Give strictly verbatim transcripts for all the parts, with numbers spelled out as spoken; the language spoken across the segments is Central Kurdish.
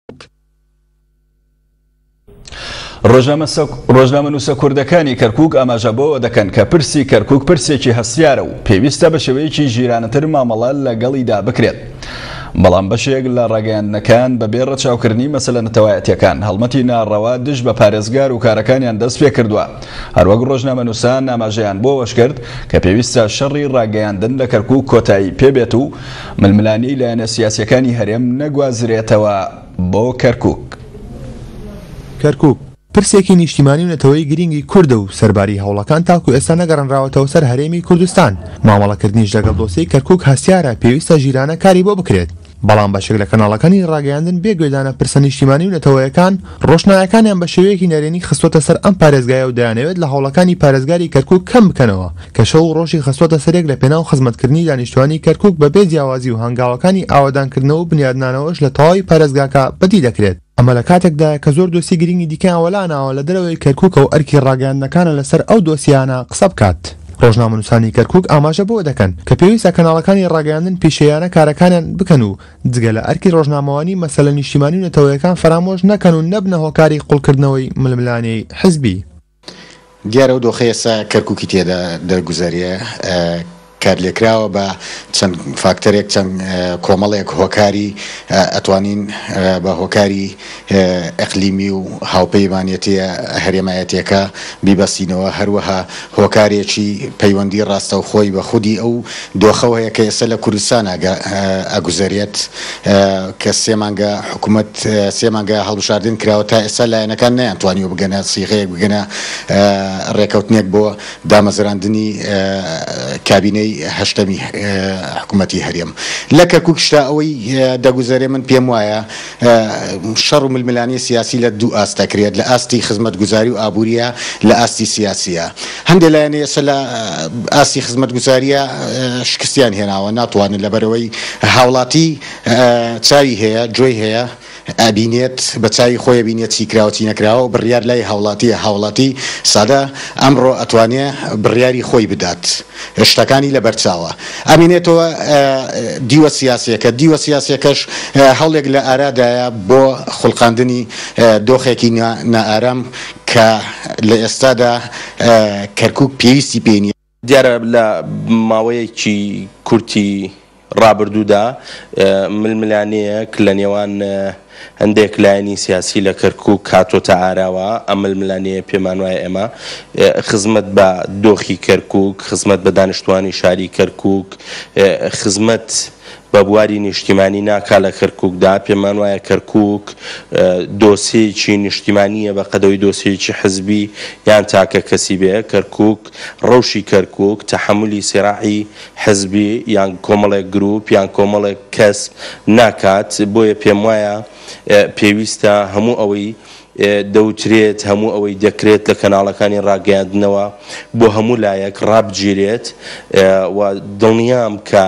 ڕۆژنامە نووسە کوردەکانی کەرکووک ئاماژە بۆ دەکەن کە پرسی کەرکووک پرسێکی هەستیارە و پێویستە بە شێوەیەکی ژیرانەتر مامەڵە لەگەڵیدا بکرێت. بەڵام بەشێک لە ڕاگەیاندنەکان بەبێ ڕەچاوکردنی مەسەلە نەتەوایەتیەکان هەڵمەتی ناڕەوا دژ بە پارێزگار و کارەکانیان دەست پێ کردووە. هەروەک ڕۆژنامە نووسان ئاماژەیان بۆ وەش کرد کە پێویستە شەڕی ڕاگەیاندن لە کەرکووک کۆتایی پێبێت و ململانی لایەنە سیاسیەکانی هەرێم نەگوازرێتەوە بۆ کەرکووک. کەرکووک پرسێکی نیشتیمانی و نەتەوەی گرنگی کوردە و سەرباری هەوڵەکان تاکو ئێستا نەگەڕنراوەتەوە سەر هەرێمی کوردستان. مامەڵەکردنیش لەگەڵ دۆسەی کەرکووک هەستیارە پێویستە ژیرانە کاری بۆ بکرێت. بەڵام بەشێک لە کەناڵەکانی ڕاگەیاندن بێگوێدانە پرسە نیشتیمانی و نەتەوەیەکان ڕۆژنایەکانیان بە شێوەیەکی نەرێنی خستوتە سەر ئەم پارێزگایە و دەیانەوێت لە هەوڵەکانی پارێزگاری کەرکووک کەم بکەنەوە کە شەو و ڕۆژی خستوتە سەرێک لە پێناو خزمەتکردنی دانیشتوانی کەرکووک بەبێ جیاوازی و هەنگاوەکانی ئاوادانکردنەوە و بنیادنانەوەش لە تەواوی پارێزگاکە بەدی دەکرێت. ئەمە لە کاتێکدا کە زۆر دۆسی گرنگی دیکەیان وەلاناوە لە دەرەوەی کەرکووکە و ئەرکی ڕاگەیاندنەکانە لەسەر ئەو دۆسیانە قسە بکات. ڕۆژنامە نووسانی کەرکووک ئاماژە بۆ دەکەن کە پێویستە کەناڵەکانی ڕاگەیاندن پیشەیانە کارەکانیان بکەن و جگە لە ئەرکی ڕۆژنامەوانی مەسەلە نیشتیمانی و نەتەوەیەکان فرامۆژ نەکەن و نەبنە هۆکاری قوڵکردنەوەی ململانەی حزبی. دیارە و دۆخی ئێستا کەرکووکی تێدا دەرگوزاریە کار لێکراوە بە چەند فاکتەرێک چەند کۆمەڵێک هۆکاری ئەتوانین بە هۆکاری ئەقلیمی و هاوپەیمانێتیە هەرێمایەتیەکە بیبەستینەوە، هەروەها هۆکارێکی پەیوەندی ڕاستە و خۆی بە خودی ئەو دۆخەوە هەیە کە ئێستا لە کوردستان ئەگوزارێت کە سێ مانگە حکوومەت سێ مانگە هەڵبژاردن کراوە تا ئێستا لایەنەکان نەیانتوانی و بگەنە سیغەیەک بگەنە ڕێکەوتنێک بۆ دامەزراندنی کابینەی هەشتەمی حکوومەتی هەرێم. لە کەرکووک شتا ئەوەی دەگوزارێ من پێم وایە شەڕ و ململانی سیاسی لە دوو ئاست دەکرێت، لە ئاستی خزمەتگوزاری و ئابووریە، لە ئاستی سیاسیە. هەندێک لایەنە ئێستا لە ئاستی خزمەتگوزاریە شکستیان هێناوە، ناتوانن لەبەرەوەی هاوڵاتی چاوی هەیە، جۆی هەیە، ئابینێت بە چای خۆی بینێت چی کراوە چی نەکراوە و بڕیار لای هاوڵاتیە. هاوڵاتی سادە ئەمڕۆ ئەتوانێت بڕیاری خۆی بدات، شتەکانی لە بەرچاوە ئەمینێتەوە دیوە سیاسیەکە. دیوە سیاسیەکەش هەڵێک لە ئارادایە بۆ خوڵقاندنی دۆخێکی نائارام کە لە ئێستادا کەرکووک پێویستی پێنیە. دیارە لە ماوەیەکی کورتی ڕابردوودا ململانەیەک لە نێوان هەندێک لایەنی سیاسی لە کەرکووک کاتۆتە ئاراوە. ئەم ململانەیە پێمان وایە ئێمە خزمەت بە دۆخی کەرکووک، خزمەت بە دانیشتوانی شاری کەرکووک، خزمەت بە بواری نیشتیمانی ناکا لە کەرکووکدا. پێمان وایە کەرکووک دۆسیەکی نیشتیمانیە بە قەدەوەی دۆسیەکی حزبی یان تاکە کەسی بێ. کەرکووک ڕەوشی کەرکووک تەحملی سیراحی حزبی یان کۆمەڵێک گروپ یان کۆمەڵێک کەس ناکات. بۆیە پێم وایە پێویستە هەموو ئەوەی دەوترێت، هەموو ئەوەی دەکرێت لە کەناڵەکانی ڕاگەیاندنەوە بۆ هەموو لایەک ڕابگیرێت و دڵنیام کە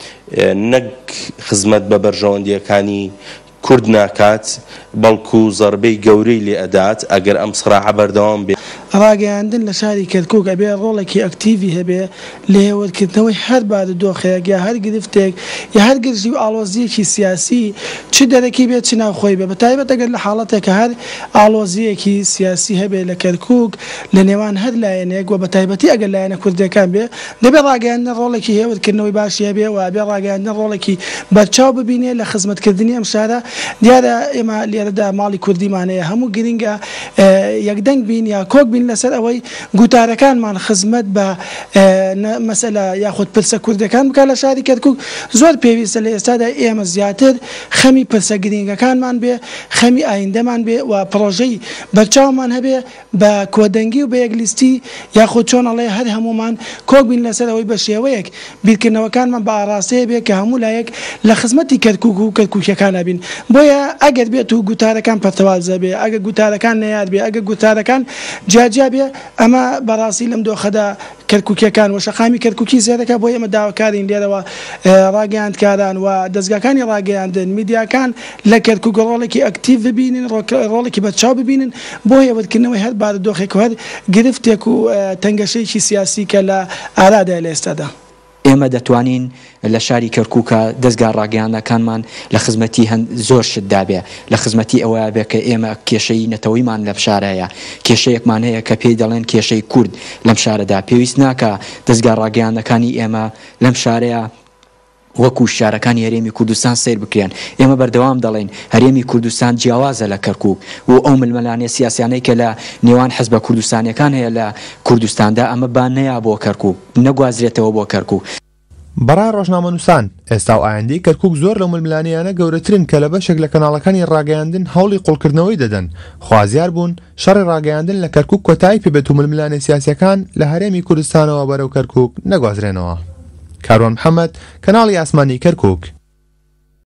نەک خزمەت بە بەرژەوەندیەکانی کورد ناکات بەڵکو زەربەی گەورەی لێ ئەدات ئەگەر ئەم سراحە بەردەوام بێت. ڕاگەیاندن لە شاری کەرکووک ئەبێ ڕۆڵێکی ئەکتیڤی هەبێ لە هێوەرکردنەوەی هەر باد دۆخەیەک یا هەر گرفتێک یا هەر گرژی و ئاڵۆزیەکی سیاسی چ دەرەکی بێت چ ناوخۆی بێ، بەتایبەت ئەگەر لە حاڵەتێکە هەر ئاڵۆزیەکی سیاسی هەبێ لە کەرکووک لە نێوان هەر لایەنێک و بەتایبەتی ئەگەر لایەنە کوردەکان بێ دەبێ ڕاگەیاندن ڕۆڵێکی هێوەرکردنەوەی باشی هەبێ و ئەبێ ڕاگەیاندن ڕۆڵێکی بەرچاو ببینێ لە خزمەتکردنی ئەم شارە. دیارە ئێمە لێرەدا ماڵی کوردیمانەیە هەموو گرنگە یەکدەنگ بین یا کۆک بین لەسەر ئەوەی گوتارەکانمان خزمەت بە مەسەلە یاخود پرسە کوردەکان بکە لە شاری کەرکووک. زۆر پێویستە لە ئێستادا ئێمە زیاتر خەمی پرسە گرنگەکانمان بێ، خەمی ئایندەمان بێ و پرۆژەی بەرچاومان هەبێ بە کۆدەنگی و بە یەکلیستی یاخود چۆنەڵێ هەر هەمومان کۆک بین لەسەر ئەوەی بە شێوەیەک بیرکردنەوەکانمان بە ئاراستەیە بێ کە هەموو لایەک لە خزمەتی کەرکووک و کەرکووکیەکانە بین. بۆیە ئەگەر بێت و گوتارەکان پەرتەوازە بێ، ئەگەر گوتارەکان نەیاد بێ، ئەگەر گوتارەکان جیاجیا بێ، ئەمە بەڕاستی لەم دۆخەدا کەرکووکیەکان و شەقامی کەرکووکی زیادەکە. بۆ ئێمە داواکارین لێرەوە ڕاگەیاندکاران و دەستگاکانی ڕاگەیاندن میدیاکان لە کەرکووک ڕۆڵێکی ئەکتیڤ ببینن، ڕۆڵێکی بەرچاو ببینن بۆ هێوەرکردنەوەی هەر بارە دۆخێک و هەر گرفتێک و تەنگەشەیەکی سیاسی کە لە ئارادا لە ئێستادا. ئێمە دەتوانین لە شاری کەرکووکە دەستگا ڕاگەیاندنەکانمان لە خزمەتی هەند زۆر شتدا بێ لە خزمەتی ئەوە بێ کە ئێمە کێشەی نەتەوەیمان لەم شارەیە کێشەیەکمان هەیە کە پێی دەڵێن کێشەی کورد لەم شارەدا پێویست ناکە دەستگا ڕاگەیاندنەکانی ئێمە لەم شارەیە وەکو شارەکانی هەرێمی کوردستان سیر بکرێن ئێمە بەردەوام دەڵێن هەرێمی کوردستان جیاوازە لە کەرکووک و ئەو ململانێ سیاسیانەی کە لە نێوان حەزبە کوردستانیەکان هەیە لە کوردستاندا ئەمە بان نەیا بۆ کەرکووک نەگوازرێتەوە بۆ کەرکووک. بەڕای ڕۆژنامەنووسان ئێستا و ئایندەی کەرکووک زۆر لەو ململانیانە گەورەترن کە لە بەشێک لە کەناڵەکانی ڕاگەیاندن هەوڵی قوڵکردنەوەی دەدەن خوازیار بوون شەڕی ڕاگەیاندن لە کەرکووک کۆتایی پێبێت و ململانێ سیاسیەکان لە هەرێمی کوردستانەوە بەرەو کەرکووک نەگوازرێنەوە. کاروان محەممەد کەناڵی ئاسمانی کەرکووک.